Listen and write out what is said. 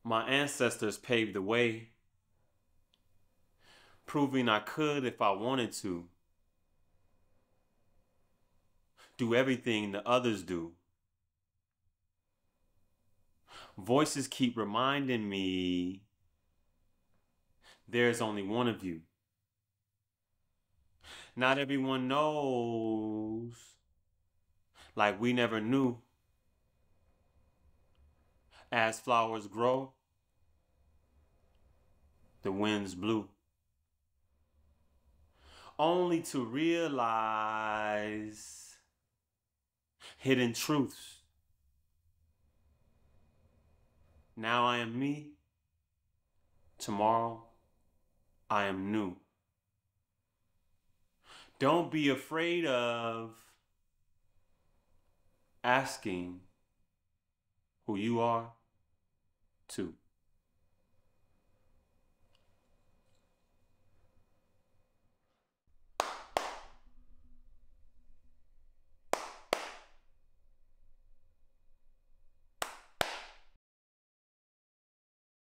My ancestors paved the way, proving I could if I wanted to. Do everything the others do. Voices keep reminding me there's only one of you. Not everyone knows, like we never knew. As flowers grow, the winds blew. Only to realize hidden truths. Now I am me, tomorrow I am new. Don't be afraid of asking who you are too.